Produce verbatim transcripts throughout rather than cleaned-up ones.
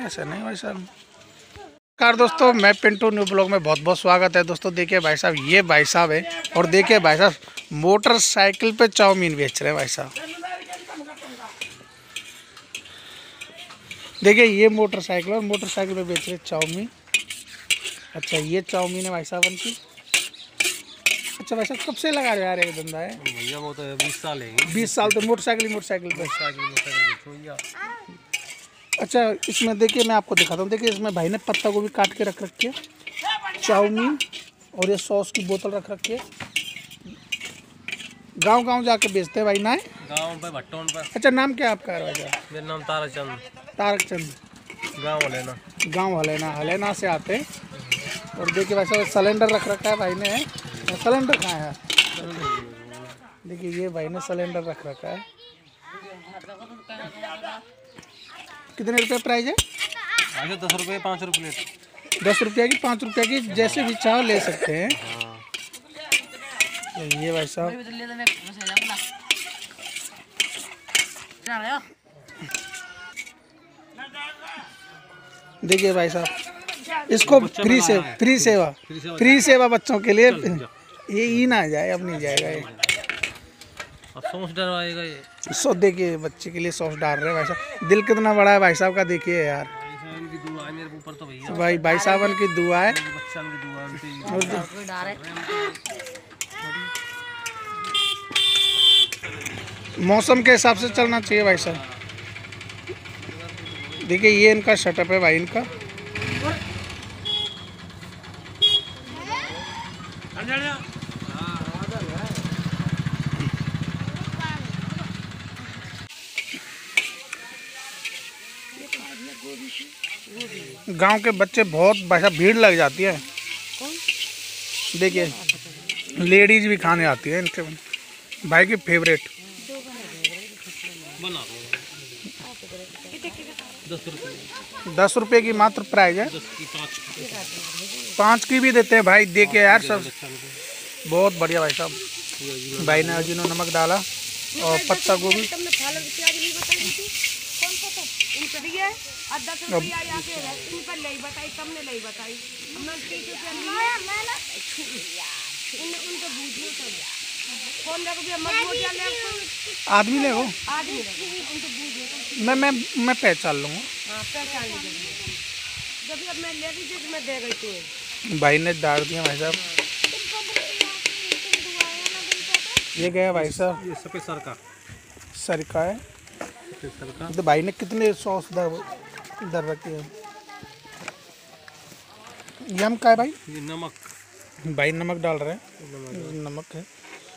ऐसा नहीं भाई साहब। नमस्कार दोस्तों, मैं पिंटू, न्यू ब्लॉग में बहुत बहुत स्वागत है। दोस्तों देखिए भाई साहब, ये भाई साहब है और देखिए भाई साहब मोटरसाइकिल पे चाउमीन बेच रहे हैं भाई साहब। देखिए ये मोटरसाइकिल और मोटरसाइकिल पे बेच रहे हैं चाउमीन। अच्छा ये चाउमीन है भाई साहब उनकी। अच्छा भाई साहब कब से लगा रहे यार ये धंधा है? भैया वो तो बीस साल है। बीस साल तो मोटरसाइकिल मोटरसाइकिल पे। अच्छा इसमें देखिए मैं आपको दिखाता हूँ। देखिए इसमें भाई ने पत्ता गोभी काट के रख रखी है, चाउमीन और ये सॉस की बोतल रख रखी है। गांव गांव जाके बेचते हैं भाई ना? गांव पे भट्टों पर। अच्छा नाम क्या है आपका भाई? मेरा नाम तारक चंद। तारक चंद। गांव हलेना। गांव हलेना, हलेना से आते हैं। और देखिए भाई साहब सिलेंडर रख रखा है भाई ने। सिलेंडर कहाँ है? देखिए ये भाई ने सिलेंडर रख रखा है। कितने रुपए प्राइस है? आगे दस रुपये पाँच रुपये प्लेट। दस रुपये की पाँच रुपये की जैसे भी चाहो ले सकते हैं। तो ये भाई साहब देखिए भाई साहब इसको फ्री से फ्री सेवा फ्री सेवा बच्चों के लिए। ये ही ना जाए, अब नहीं जाएगा ये। अब सॉस डलवाएगा ये। सो देखिए बच्चे के लिए सॉस डाल रहे हैं भाई साहब। दिल कितना बड़ा है भाई साहब का, देखिए यार। इनकी दुआ है मेरे ऊपर तो भैया। भाई भाई साहब की दुआ है। बच्चा की दुआ है। मौसम के हिसाब से चलना चाहिए भाई साहब। देखिए ये इनका शटअप है भाई इनका। गांव के बच्चे बहुत भाई साहब भीड़ लग जाती है। देखिए लेडीज भी खाने आती है इनके भाई की फेवरेट। दस रुपये की मात्र प्राइस है। पाँच की भी देते हैं भाई। देखिए यार सब बहुत बढ़िया भाई साहब। भाई ने अजीनो नमक डाला और पत्ता गोभी। आदमी ले वो मैं मैं मैं पहचान लूँगा। भाई ने डाल दिया भाई साहब। ये गया भाई साहब। ये सफेद सर का सर का है। सर का तो भाई ने कितने सॉस दर दर रखे हैं? यम का है भाई? ये नमक। भाई नमक डाल रहे हैं। नमक, नमक है।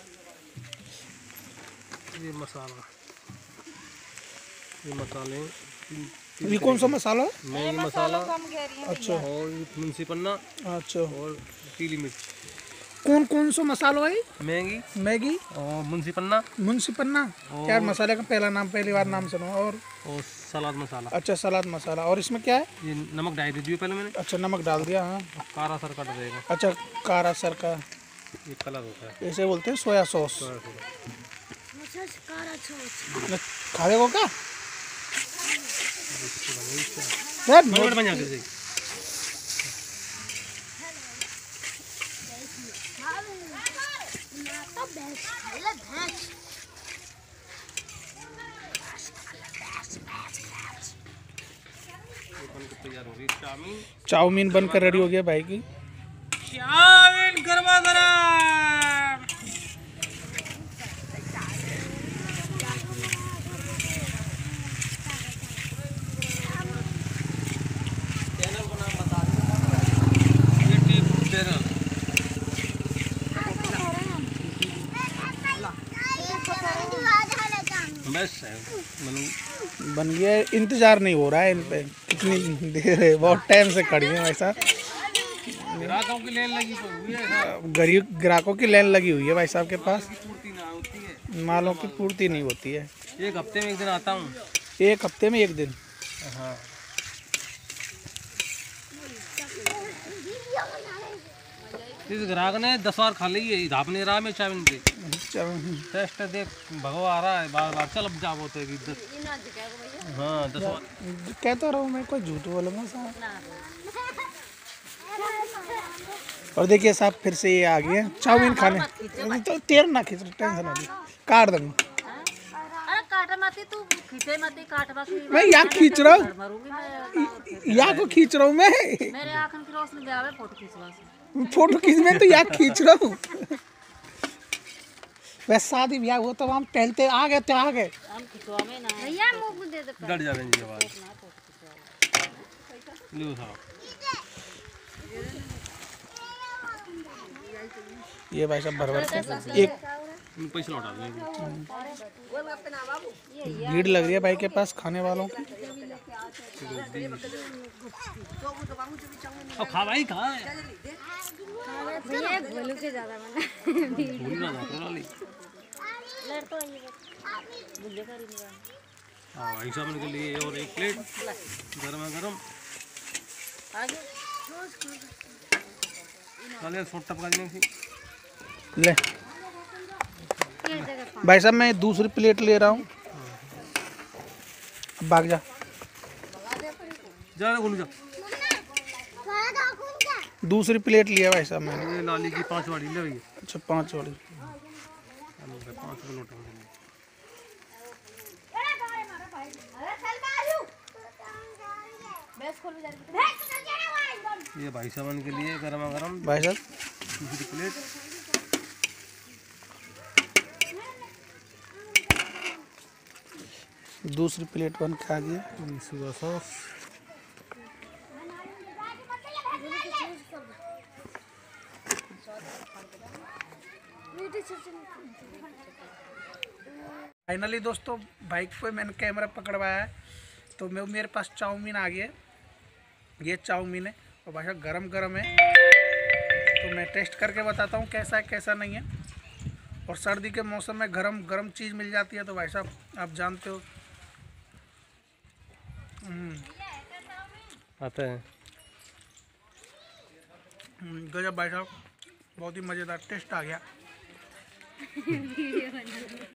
ये मसाला, ये मसाले। ये कौन सा मसाला है? मैगी मसाला। अच्छा। और मुंशी पन्ना। अच्छा। और पीली मिर्च। कौन कौन सा मसाला है? मैगी मैगी और मुंशी पन्ना। मुंशी पन्ना यार मसाले का पहला नाम पहली बार नाम सुना। और और सलाद मसाला। अच्छा सलाद मसाला। और इसमें क्या है? ये नमक डाल दीजिए पहले मैंने। अच्छा नमक डाल दिया। हाँ कारा सर का डलेगा। अच्छा कारा सर का ये कलर होता है। ऐसे बोलते हैं सोया सॉस। खा देखो क्या यार नोट बन जाते थे। चाउमीन बनकर रेडी हो गया भाई की। चाउमीन गरमा गरम। चैनल को नाम बता दो। YouTube channel. बस बन गया। इंतजार नहीं हो रहा है इन पे। कितनी देर है, बहुत टाइम से खड़ी है भाई साहब। ग्राहकों की लाइन लगी हुई है। गरीब ग्राहकों की लाइन लगी हुई है भाई साहब के पास। पूर्ति ना होती है। मालों की पूर्ति नहीं होती है। एक हफ्ते में एक दिन आता हूँ। एक हफ्ते में एक दिन। हाँ इस ग्राहक ने दस बार खा ली है, धाप नहीं रहा मैं चावल पे चाउमीन टेस्ट देख भगवा आ रहा है बार बार। चल अब जा बोलते हैं कि दस हाँ दस बार कहता रहा हूँ मैं, कोई झूठ बोलूँगा साहब। और देखिए साहब फिर से ये आ गए चाउमीन खाने। तो तेर ना खींच, टेंशन ना ली, काट दूंगा अरे काट मती तू, खींचे मती काट बाकी मैं। यहाँ खींच रहा हूँ, मरूंगी मैं। यहाँ को खींच रहा हूँ मैं। मेरे आँखन की रोशनी गया है फोटो खींचवा से। फोटो खींच में तो यहाँ खींच रहा हूँ। वैसे शादी ब्याह हुआ तो हम टहलते आ गए तो आ गए। हम खिंचवा में ना भैया मुंह दे दे डर जा रहे हैं जी आवाज लो साहब। ये भाई साहब भर भर के एक पैसा लौटा देंगे। भीड़ लग रही है भाई के पास खाने वालों की। अब खा भाई खा भैया गोलू के ज्यादा मना भूल ना ना थोड़ा ले लड़ तो ये बुल्ले का रिंगा हाँ ऐसा बन के लिए और एक प्लेट गरम गरम आगे चलिए सोट टपका देंगे। ले भाई साहब मैं दूसरी प्लेट ले रहा हूँ। अब भाग जा जा गोलू जा। दूसरी प्लेट लिया भाई साहब मैंने। ये लाली की पांच वाली ले भैया। अच्छा पाँच वाली। पाँच को लौटा देंगे। ये भाई साहब के लिए गरम गरम भाई साहब दूसरी प्लेट। दूसरी प्लेट बन के आ गई। सुबह सॉस फाइनली दोस्तों बाइक पे मैंने कैमरा पकड़वाया है तो मैं मेरे पास चाउमीन आ गया है। ये चाउमीन है और भाई साहब गरम गरम है तो मैं टेस्ट करके बताता हूँ कैसा है कैसा नहीं है। और सर्दी के मौसम में गरम गरम चीज़ मिल जाती है तो भाई साहब आप जानते हो। आते हैं गजब भाई साहब, बहुत ही मज़ेदार टेस्ट आ गया।